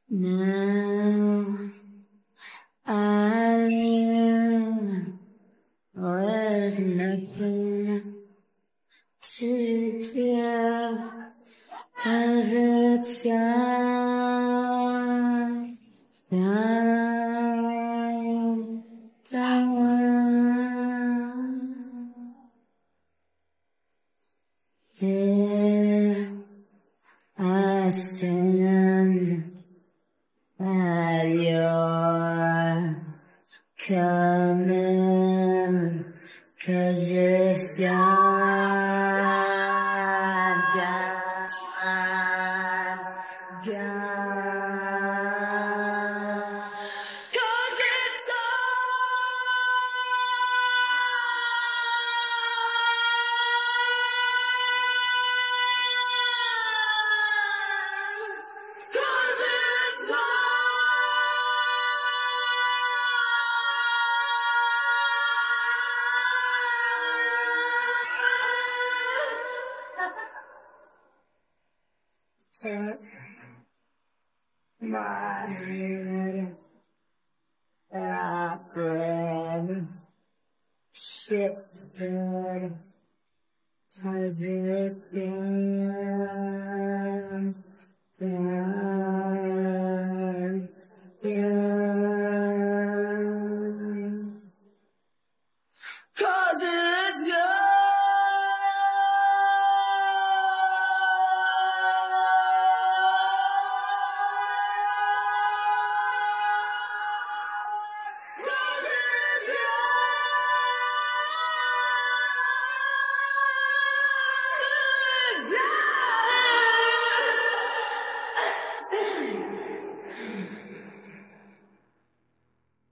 Now I live with nothing to give, 'cause it's gone, gone, gone. Here I stand at your command, 'cause it's gone, gone, gone. 'Cause it's gone, 'cause it's gone. Took my head, I fled, shit's dead, 'cause it's gone, gone.